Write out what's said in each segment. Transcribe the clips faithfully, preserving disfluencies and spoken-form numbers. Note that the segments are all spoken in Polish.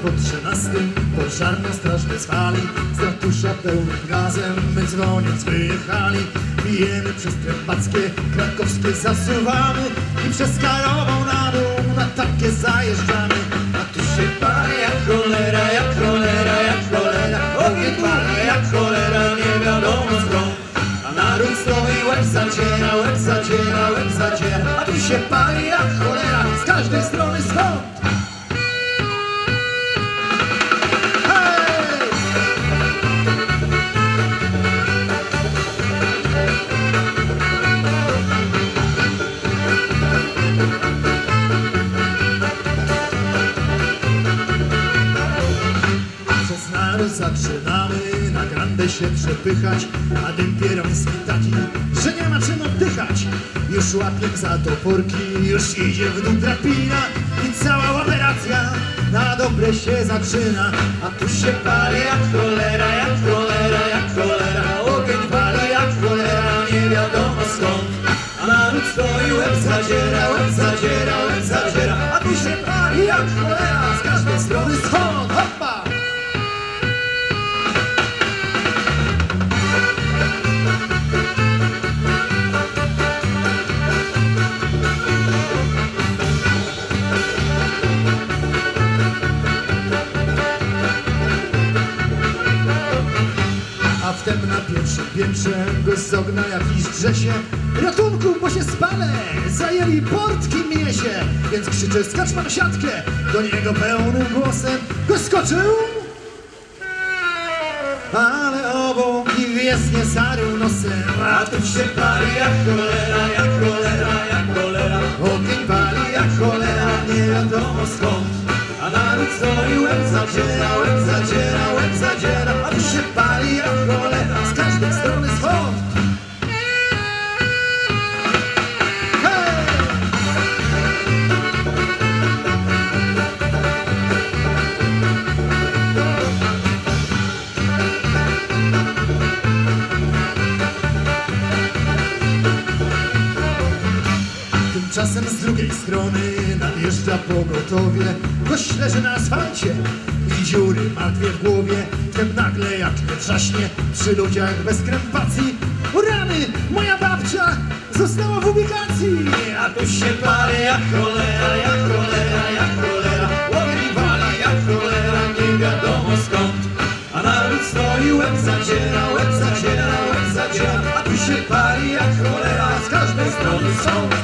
po trzynastym pożarną straż wezwali, z ratusza pełnym gazem my dzwoniąc wyjechali. Bijemy przez Trębackie, Krakowskie zasuwamy i przez Karową na dół na takie zajeżdżamy. A tu się pali jak cholera, jak cholera, jak cholera, ogień pali jak cholera, nie wiadomo skąd. A naród stoi, łeb zaciera, łeb zaciera, łeb zaciera, a tu się pali jak cholera, z każdej strony skąd. Zaczynamy na grandę się przepychać, a dym pieroński taki, że nie ma czym oddychać. Już łapię za toporki, już idzie w dół drabina i cała operacja na dobre się zaczyna. A tu się pali jak cholera, jak cholera, jak cholera, ogień pali jak cholera, nie wiadomo skąd. A naród stoi, łeb zadziera, łeb zadziera, łeb zadziera, a tu się pali jak cholera, z każdej strony skąd. Hoppa! Wtem na pierwszym piętrze go z ogna jakiś drze się. Ratunku, bo się spalę! Zajęli portki mnie się! Więc krzyczę, skacz na siatkę! Do niego pełnym głosem go skoczył. Ale obok i wiesnie sarył nosem. A tu się pali jak cholera, jak cholera, jak cholera. Ogień pali jak cholera, nie wiadomo skąd. A naród stoi, łeb zadziera, łeb zadziera, łeb zadziera, a tu się pali jak cholera, z każdej strony skąd. Hej! Tymczasem z drugiej strony nadjeżdża pogotowie. Gość leży na asfalcie i dziury martwie w głowie. Wtem nagle jak nie wrzaśnie przy ludziach bez krępacji. O rany, moja babcia została w ubikacji. A tu się pali jak cholera, jak cholera, jak cholera, ogień pali jak cholera, nie wiadomo skąd. A naród stoi, łeb zadziera, łeb zadziera, łeb zadziera, a tu się pali jak cholera, z każdej strony skąd.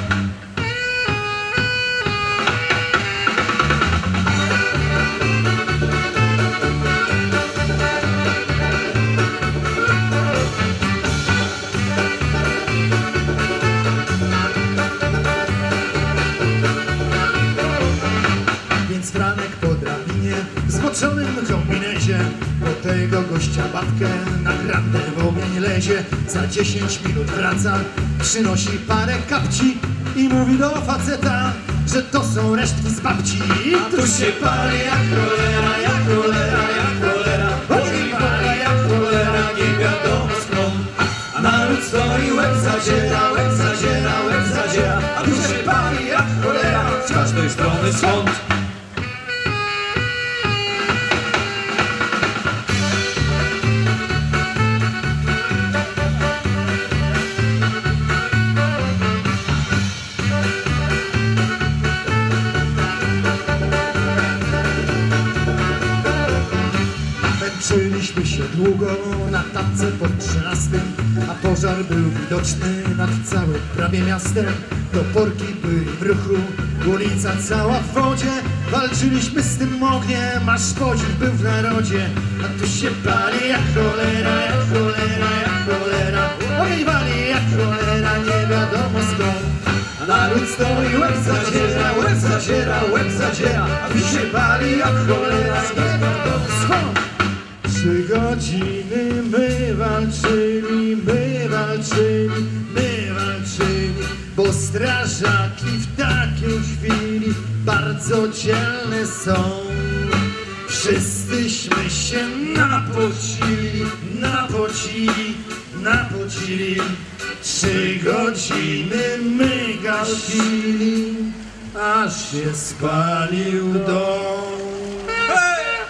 Franek po drabinie w zmoczonym kombinezie po tego gościa babkę na grandę w ogień lezie. Za dziesięć minut wraca, przynosi parę kapci i mówi do faceta, że to są resztki z babci. A tu się pali jak cholera, jak cholera, jak cholera, ogień pali jak cholera, nie wiadomo skąd. A naród stoi, łeb zadziera, łeb zadziera, łeb zadziera, a tu się pali jak cholera, z każdej strony skąd. Męczyliśmy się długo na tapce pod trzynastym, a pożar był widoczny nad całym prawie miastem. Toporki byli w ruchu, ulica cała w wodzie. Walczyliśmy z tym ogniem, aż podziw był w narodzie. A tu się pali jak cholera, jak cholera, jak cholera, ogień wali jak cholera, nie wiadomo skąd. A naród stoi, łeb zadziera, łeb zadziera, łeb zadziera, a tu się pali jak cholera, nie wiadomo skąd. Trzy godziny my walczyli, my walczyli, my walczyli, bo strażaki w takiej chwili bardzo dzielne są. Wszyscyśmy się napocili, napocili, napocili. Trzy godziny my gasili, aż się spalił dom. Hey!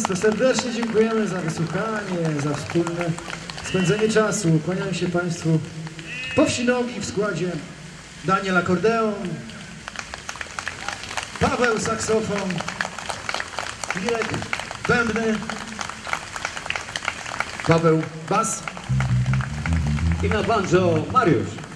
Państwa, serdecznie dziękujemy za wysłuchanie, za wspólne spędzenie czasu. Kłaniam się Państwu po wsi nogi w składzie Daniel akordeon, Paweł saksofon, Mirek bębny, Paweł bas I na banjo Mariusz.